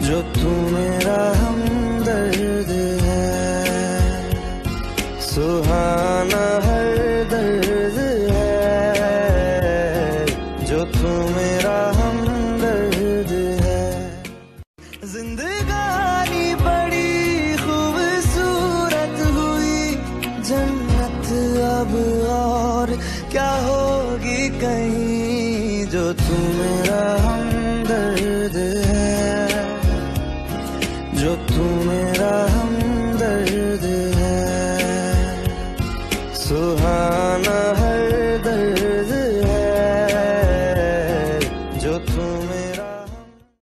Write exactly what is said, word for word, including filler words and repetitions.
जो तू मेरा हमदर्द है, सुहाना हर दर्द है, जो तू मेरा हमदर्द है। जिंदगानी बड़ी खूबसूरत हुई, जन्नत अब और क्या होगी कहीं, जो तू मेरा हमदर्द है, जो तू